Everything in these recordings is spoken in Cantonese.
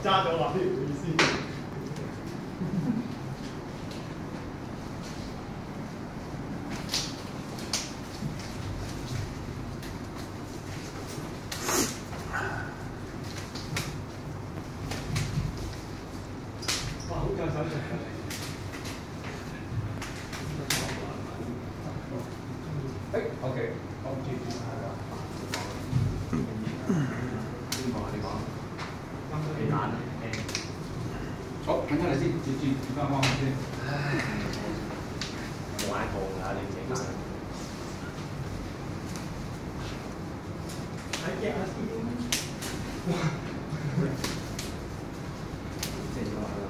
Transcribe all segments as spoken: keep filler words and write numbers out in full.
揸咗話呢條意思。哇！好夠手勢啊！誒 ，OK， 我唔知點解啦。邊個啊？你講。幾難啊？好，等陣嚟先，接住接翻方先。唉，冇嗌過㗎，你自己揀。睇鏡下先。哇！正咗啦。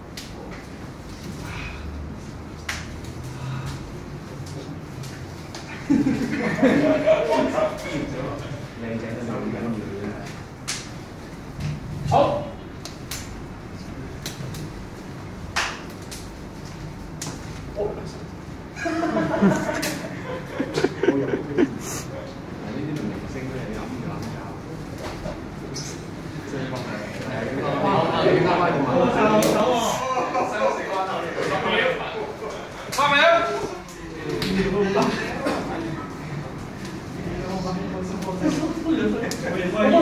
靚仔都咁緊要嘅。好。哦。好有。呢啲明星咧有啲諗搞。即係話係係啊！你啱啱同埋。我手手喎。三四關頭。發名。我